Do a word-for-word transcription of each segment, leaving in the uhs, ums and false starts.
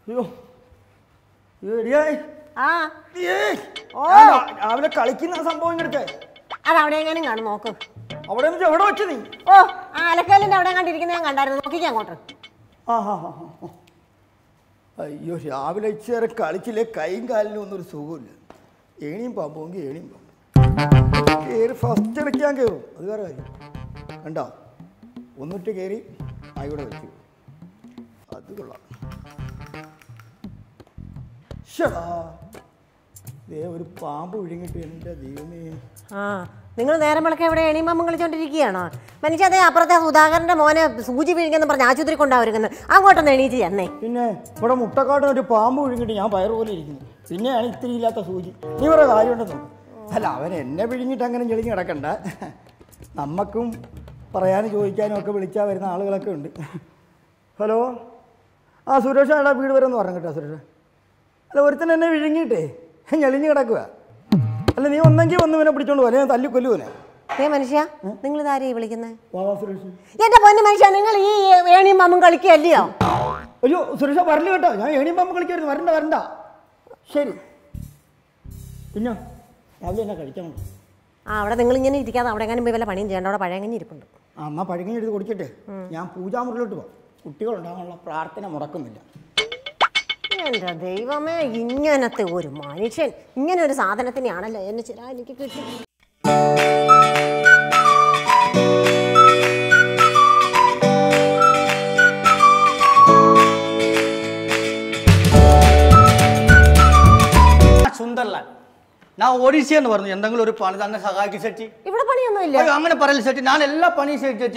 അയ്യോ ഏടിയായി ആ രാവിലെ കളിക്കുന്ന സംഭവം എടുത്തേ അത് അവിടെ എങ്ങനെയും കാണും നോക്ക്. അവിടെ എവിടെ വെച്ച് നീ? ഓ ആ അലക്കലിന്റെ അവിടെ കണ്ടിരിക്കുന്ന ഞാൻ കണ്ടായിരുന്നു. നോക്കിക്കാൻ അങ്ങോട്ട്. ആ ഹാ ഹാ അയ്യോ രാവിലെ ഇച്ചേരെ കളിച്ചില്ലേ കൈയും കാലിനും ഒന്നും ഒരു സുഖമില്ല. ഏണിയും പാമ്പോങ്കിൽ ഏണിയും പാമ്പ് കയറി ഫസ്റ്റ് അടയ്ക്കാൻ കയറും. അത് വേറെ കാര്യം കണ്ടോ. ഒന്നിട്ട് കയറി ആയിവിടെ വെച്ചു. അത് കൊള്ളാം. ഷടാ ദേ ഒരു പാമ്പ് വിഴുങ്ങിട്ട് എൻ്റെ ദൈവമേ. ആ നിങ്ങൾ നേരം വിളക്ക് എവിടെ എണീമമ്മ കളിച്ചോണ്ടിരിക്കുകയാണോ? മനുഷ്യ അതേ അപ്പുറത്തെ സുധാകരന്റെ മോനെ സൂചി വിഴുങ്ങെന്ന് പറഞ്ഞ് ആശുപത്രി കൊണ്ടാവുന്നത് അങ്ങോട്ടൊന്ന് എണീറ്റ് ചെന്നേ. പിന്നെ ഇവിടെ മുട്ടക്കാട്ടിന് ഒരു പാമ്പ് വിഴുങ്ങിട്ട് ഞാൻ പയർ പോലെ ഇരിക്കുന്നു. പിന്നെയാണ് ഇത്തിരി ഇല്ലാത്ത സൂചി. നീ വേറെ കാര്യമുണ്ടെന്ന് നോക്കും. അല്ല അവൻ എന്നെ വിഴുങ്ങിട്ട് അങ്ങനെ ചെളിഞ്ഞ് കിടക്കണ്ട. നമുക്കും പറയാനും ചോദിക്കാനും ഒക്കെ വിളിച്ചാൽ വരുന്ന ആളുകളൊക്കെ ഉണ്ട്. ഹലോ ആ സുരേഷ് അയാളെ വീട് വരെ ഒന്ന് പറഞ്ഞു കേട്ടോ സുരേഷ്. അല്ല ഒരുത്തൻ എന്നെ വിഴുങ്ങിയിട്ടേ ഞെളിഞ്ഞ് കിടക്കുക. അല്ല നീ ഒന്നെങ്കിൽ ഒന്ന് ഇവനെ പിടിച്ചോണ്ട് പോലെ ഞാൻ തല്ലിക്കൊല്ലുവനെ. ഏ മനുഷ്യ നിങ്ങൾ ഇതാരെയും വിളിക്കുന്നത്? സുരേഷ് എന്റെ പൊന്നു മനുഷ്യ നിങ്ങൾ ഈ ഏണിയും പാമ്പും കളിക്കുകയല്ലയോ? അയ്യോ സുരേഷ പറഞ്ഞു കേട്ടോ. ഞാൻ ഏണിയും പാമ്പും കളിക്കായിരുന്നു. വരണ്ട വരണ്ട. ശരി പിന്നെ രാവിലെ എന്നാ കഴിക്കാൻ? ആ അവിടെ നിങ്ങൾ ഇങ്ങനെ ഇരിക്കാതെ അവിടെ എങ്ങനെ പോയി വല്ല പണിയും ചെയ്യേണ്ട. അവിടെ പഴയങ്ങഞ്ഞി ഇരിപ്പുണ്ട്. ആ എന്നാൽ പഴങ്ങഞ്ഞി എടുത്ത് കുടിച്ചിട്ട് ഞാൻ പൂജാമുറിലോട്ട് പോകും. കുട്ടികളുണ്ടാകാനുള്ള പ്രാർത്ഥന മുടക്കുന്നില്ല. എൻ്റെ ദൈവമേ ഇങ്ങനത്തെ ഒരു മനുഷ്യൻ ഇങ്ങനെ ഒരു സാധനത്തിനെയാണല്ലോ എന്നെ ചില എനിക്ക് കിട്ടി. സുന്ദർലാൽ ഞാൻ ഒഡീസ എന്ന് പറഞ്ഞു. എന്തെങ്കിലും ഒരു പണി തന്നെ സഹായിക്കും ചേച്ചി. ഇവിടെ പണിയൊന്നും ഇല്ല. അങ്ങനെ പറയല്ല ചേച്ചി. ഞാൻ എല്ലാ പണിയും ചേച്ചി.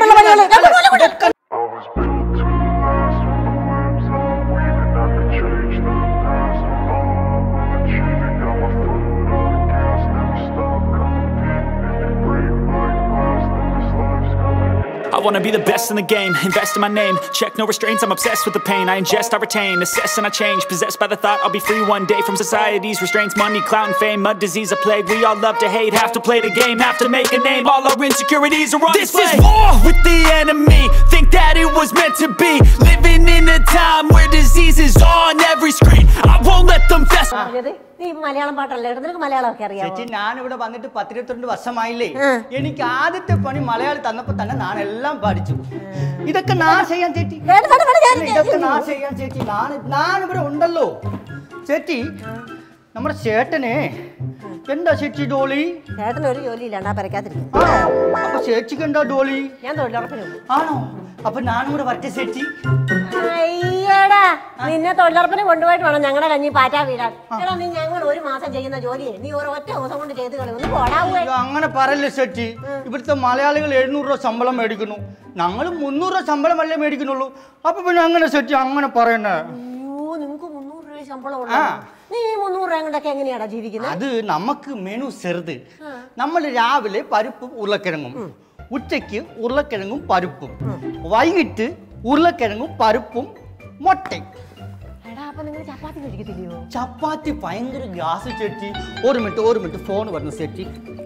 I wanna be the best in the game, invest in my name. Check no restraints, I'm obsessed with the pain. I ingest, I retain, assess and I change. Possessed by the thought I'll be free one day from society's restraints. Money, clout and fame, a disease, a plague. We all love to hate, have to play the game, have to make a name. All our insecurities are on display. This is war with the enemy, think that it was meant to be. Living in a time where disease is on every screen. I won't let them fest. നീ മലയാളം പാട്ടല്ലേ? നിനക്ക് മലയാളം ഒക്കെ അറിയാം? ചേച്ചി ഞാനിവിടെ വന്നിട്ട് പത്തിരുപത്തിരണ്ട് വർഷമായില്ലേ. എനിക്ക് ആദ്യത്തെ പണി മലയാളം തന്നപ്പോ തന്നെ ഞാൻ എല്ലാം പഠിച്ചു. ഇതൊക്കെ ഞാൻ ചെയ്യാൻ ചേച്ചി. ഇതൊക്കെ ഞാൻ ചെയ്യാൻ ചേച്ചി. ഞാൻ ഞാനിവിടെ ഉണ്ടല്ലോ ചേച്ചി. നമ്മുടെ ചേട്ടനെ എന്താ ചേച്ചി ഡോളി? ചേട്ടന് ഒരു ജോലി ഇല്ലാണ്ടാ പരക്കാതിരിക്കും. അപ്പൊ ചേച്ചിക്ക് എന്താ ഡോളി? ഞാൻ തൊഴിലുറപ്പിന്. ആണോ? അപ്പൊ ഞാനും കൂടെ വരട്ടെ ചേച്ചി. അയ്യടാ നിന്നെ തൊഴിലുറപ്പിന് കൊണ്ടുപോയിട്ട് വേണം ഞങ്ങളുടെ കഞ്ഞി പാറ്റാ വീടാൻ. എടാ നീ ഞങ്ങൾ ഒരു മാസം ചെയ്യുന്ന ജോലിയെ നീ ഒരു ഒറ്റ ദിവസം കൊണ്ട് ചെയ്ത് കളി. ഒന്ന് പോടാവൂ. അങ്ങനെ പറയല്ലേ ചേച്ചി. ഇവിടുത്തെ മലയാളികൾ എഴുന്നൂറ് രൂപ ശമ്പളം മേടിക്കുന്നു. ഞങ്ങൾ മുന്നൂറ് രൂപ ശമ്പളം അല്ലേ മേടിക്കുന്നുള്ളൂ. അപ്പൊ പിന്നെ അങ്ങനെ ചേച്ചി അങ്ങനെ പറയണേ? അയ്യോ നിങ്ങക്ക് മുന്നൂറ് രൂപ ശമ്പളം ഉള്ളൂ. നീ മുന്നൂറ് രൂപ കൊണ്ടൊക്കെ എങ്ങനെയാടാ ജീവിക്കുന്നത്? അത് നമുക്ക് മെനു ചെറുത്. നമ്മൾ രാവിലെ പരിപ്പും ഉരുളക്കിഴങ്ങും, ഉച്ചയ്ക്ക് ഉരുളക്കിഴങ്ങും പരിപ്പും, വൈകിട്ട് ഉരുളക്കിഴങ്ങും പരിപ്പും മുട്ടയും. ചപ്പാത്തി ഭയങ്കര ഗ്യാസ് ചേച്ചി. ഒരു മിനിറ്റ് ഒരു മിനിറ്റ് ഫോൺ വരുന്നു ചേച്ചി.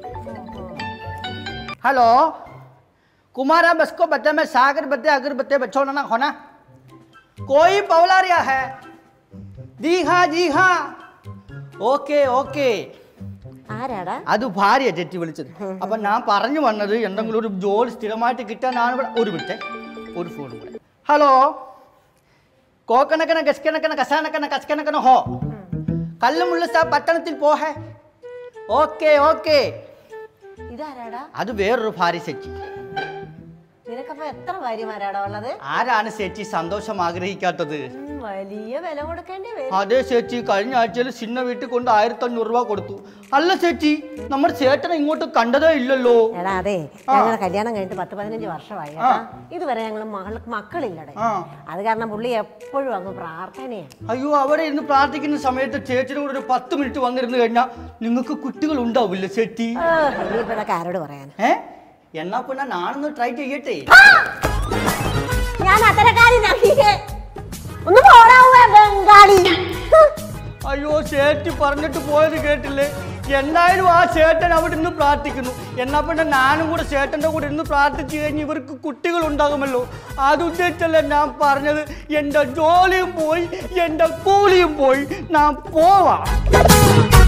हेलो कुमारा बस को बच्चे में सागर बत्ते अगर बत्ते बच्चों ना होना कोई पवला रिया है जी हाँ जी हाँ ओके ओके അത് ഭാര്യ ചേച്ചി വിളിച്ചത്. അപ്പൊ ഞാൻ പറഞ്ഞു വന്നത് എന്തെങ്കിലും ഒരു ജോലി സ്ഥിരമായിട്ട് കിട്ടാൻ ഞാൻ ഇവിടെ ഒരു വിട്ടെ ഒരു ഫോൺ കൂടെ. ഹലോ കോക്കണക്കന ഗസ്കണക്കന കസാനക്കന കസ്കണക്കന ഹോ കല്ലുമുള്ള സാ പട്ടണത്തിൽ പോഹേ ഓക്കെ ഓക്കെ. അത് വേറൊരു ഭാര്യ ചേച്ചി. എത്ര ഭാര്യമാരാടാ ഉള്ളത്? ആരാണ് ചേച്ചി സന്തോഷം ആഗ്രഹിക്കാത്തത്? വലിയ വില കൊടുക്കേണ്ടി വരും. അതെ ചേച്ചി. കഴിഞ്ഞ ആഴ്ചയിൽ ചിന്ന വീട്ടിൽ കൊണ്ട് ആയിരത്തി അഞ്ഞൂറ് രൂപ കൊടുത്തു. അല്ല ചേച്ചി നമ്മുടെ ചേട്ടനെ ഇങ്ങോട്ട് കണ്ടതേ ഇല്ലല്ലോ. എടാ അതെ ഞങ്ങളുടെ കല്യാണം കഴിഞ്ഞിട്ട് പത്ത് പതിനഞ്ച് വർഷമായി. ഇതുവരെ ഞങ്ങൾ മക്കളില്ലടേ. അത് കാരണം പുള്ളി എപ്പോഴും അങ്ങ് പ്രാർത്ഥനയാണ്. അയ്യോ അവിടെ ഇരുന്ന് പ്രാർത്ഥിക്കുന്ന സമയത്ത് ചേച്ചിയുടെ കൂടെ ഒരു പത്ത് മിനിറ്റ് വന്നിരുന്നു കഴിഞ്ഞാൽ നിങ്ങൾക്ക് കുട്ടികൾ ഉണ്ടാവില്ല ചേച്ചി. ഇനിയിപ്പോഴൊക്കെ ആരോട് പറയാൻ? ഏ എന്നാ പിന്നെ നാളൊന്ന് ട്രൈ ചെയ്യട്ടെ. ഞാൻ അത്തരക്കാരി ബംഗാളി. അയ്യോ ചേട്ടി പറഞ്ഞിട്ട് പോയത് കേട്ടില്ലേ? എന്തായാലും ആ ചേട്ടൻ അവിടെ നിന്ന് പ്രാർത്ഥിക്കുന്നു. എന്നാ പിന്നെ ഞാനും കൂടെ ചേട്ടൻ്റെ കൂടെ ഇരുന്ന് പ്രാർത്ഥിച്ചു കഴിഞ്ഞ് ഇവർക്ക് കുട്ടികൾ ഉണ്ടാകുമല്ലോ. അതുദ്ദേശിച്ചല്ലേ ഞാൻ പറഞ്ഞത്. എൻ്റെ ജോലിയും പോയി, എൻ്റെ കൂലിയും പോയി. ഞാൻ പോവാം.